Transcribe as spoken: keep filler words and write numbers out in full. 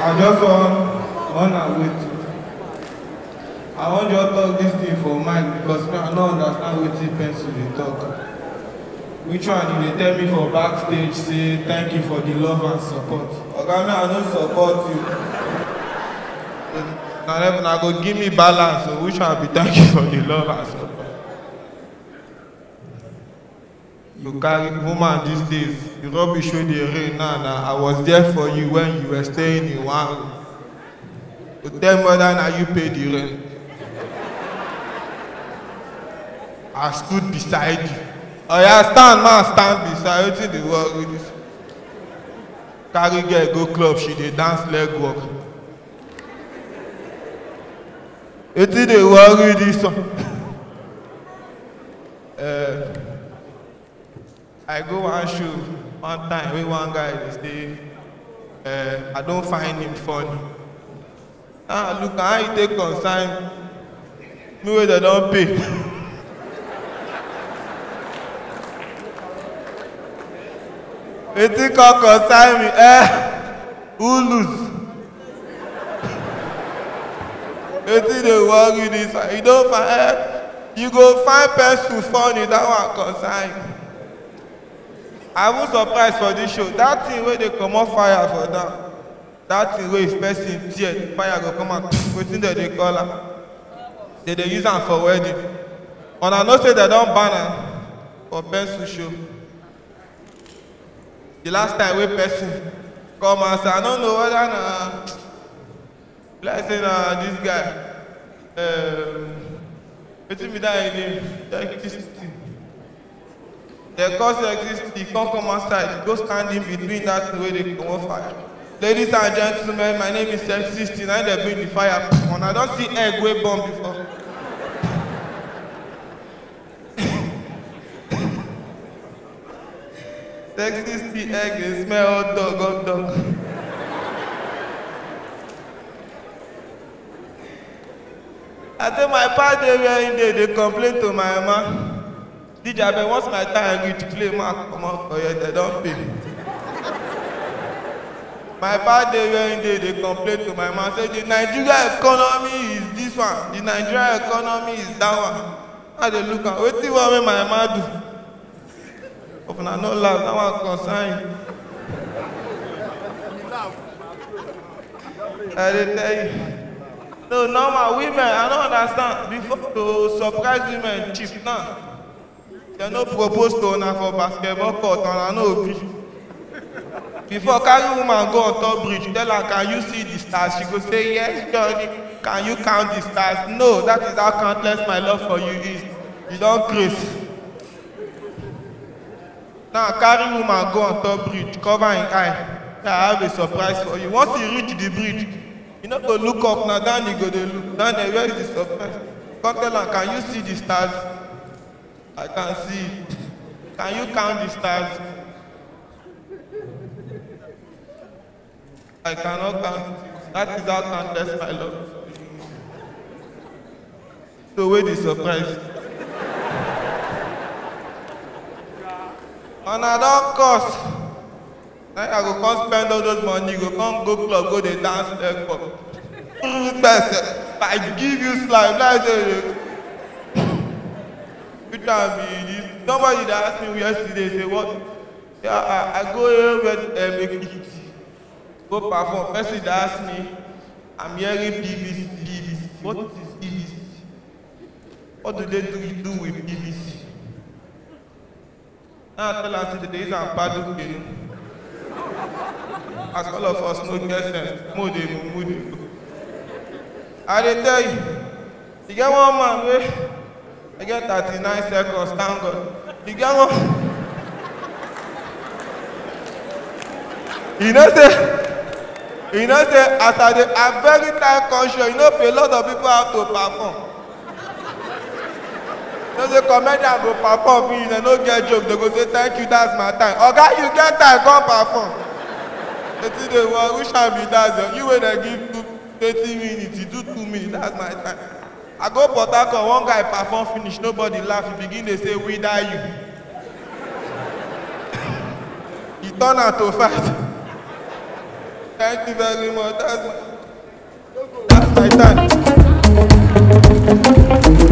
I just want one and wait. I want you to talk this thing for mine because I don't understand what the pencil they talk. Which one did they tell me for backstage? Say thank you for the love and support. Okay, I don't support you. Now I go give me balance. So which one be thank you for the love and support? You carry woman these days. You rubbish show the rain now. Nah, I was there for you when you were staying in one room. You tell mother now you pay the rent. I stood beside you. Oh yeah, stand man, stand beside you. The world with this. Carry girl go club, she dey dance leg walk. It's the world with this one. uh, I go one show one time with one guy dey say, uh, I don't find him funny. Ah, look how he take consign. Me wey they don't pay. You think I consign me? Eh? Who lose? You think they worry this one? You don't find eh? You go find person funny, that one consign. I was surprised for this show. That thing where they come on fire for them. That thing where is person tear, fire go come out. Wetin that they call her? They they use them for wedding. And I know say they don't ban her for pencil show. The last time we person come and say, I don't know whether uh, let's say uh, this guy. Um, it's me that name. Electricity. The cause electricity can't come outside. Go stand in between that way they come on fire. Ladies and gentlemen, my name is Electricity. Now they bring the fire. And I don't see egg way bomb before. Sexy egg, they smell hot dog, hot dog. I tell my party where in there, they complain to my mama. D J, but once my time reach, play mark, come out for you, they don't pay. My party where in there, they complain to my mama, say the Nigeria economy is this one, the Nigeria economy is that one. How they look at, what do you want my mama do? If I no laugh, that one concern. I didn't tell you. No, normal women, I don't understand. Before to surprise women cheap now. They no propose to her for basketball court and I know agree. Before carry woman go on top bridge, tell her, can you see the stars? She go say, yes, Johnny. Can you count the stars? No, that is how countless my love for you is. You don't craze. Now carry woman go on top bridge, cover him eye. I have a surprise for you. Once you reach the bridge, you know go look up now, down you go to look. Down there, where is the surprise? Come tell her, can you see the stars? I can see it. Can you count the stars? I cannot count it. That is how countless my love. So where the surprise? And I don't cost. Now I go come spend all those money, go come go club, go the dance leg for. I give you slime. Like say, you tell me this. Somebody that asked me yesterday, say what? Yeah, I, I go here with uh, make it. Go perform. Person that asked me, I'm hearing P V C, P V C. What is P V C? What do they do, do with P V C? Now I tell her that there is a paddle canoe. As all of us know get sense, more they move, more they go. I dey tell you, you get one man wey I get thirty-nine seconds, thank God. You get one. You know say, you know say, as I dey, I'm very time conscious. You know, a lot of people have to perform. You know, the comedian go perform, me, they no get joke, they go say, thank you, that's my time. Oga, you get time, go perform. They think they want, which time be that? You when they give two, thirty minutes, you do two minutes, that's my time. I go Port Harcourt, one guy perform finish, nobody laugh, he begin to say, we die you. He turn out to fight. Thank you very much. That's my, that's my time.